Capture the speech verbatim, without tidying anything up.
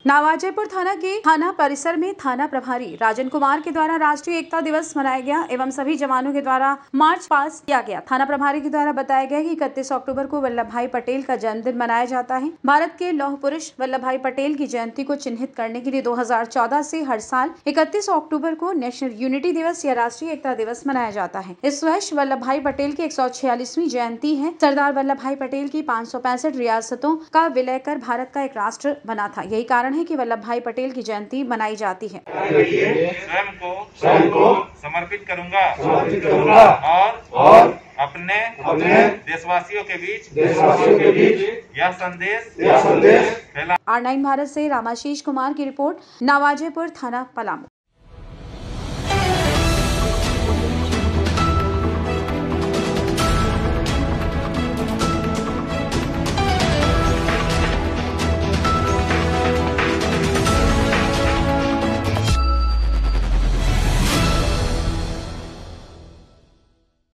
नवाजेपुर थाना के थाना परिसर में थाना प्रभारी राजन कुमार के द्वारा राष्ट्रीय एकता दिवस मनाया गया एवं सभी जवानों के द्वारा मार्च पास किया गया। थाना प्रभारी के द्वारा बताया गया कि इकतीस अक्टूबर को वल्लभ भाई पटेल का जन्मदिन मनाया जाता है। भारत के लौह पुरुष वल्लभ भाई पटेल की जयंती को चिन्हित करने के लिए दो हजार चौदह से हर साल इकतीस अक्टूबर को नेशनल यूनिटी दिवस या राष्ट्रीय एकता दिवस मनाया जाता है। इस वर्ष वल्लभ भाई पटेल की एक सौ छियालीसवीं जयंती है। सरदार वल्लभ भाई पटेल की पाँच सौ पैंसठ रियासतों का विलय कर भारत का एक राष्ट्र बना था। यही कारण है कि वल्लभ भाई पटेल की जयंती मनाई जाती है। स्वयं को स्वयं को समर्पित करूंगा समर्पित करूंगा और और अपने अपने देशवासियों के बीच देशवासियों के बीच यह संदेश यह संदेश फैला। आर नाइन भारत से रामाशीष कुमार की रिपोर्ट, नवाजेपुर थाना पलामू।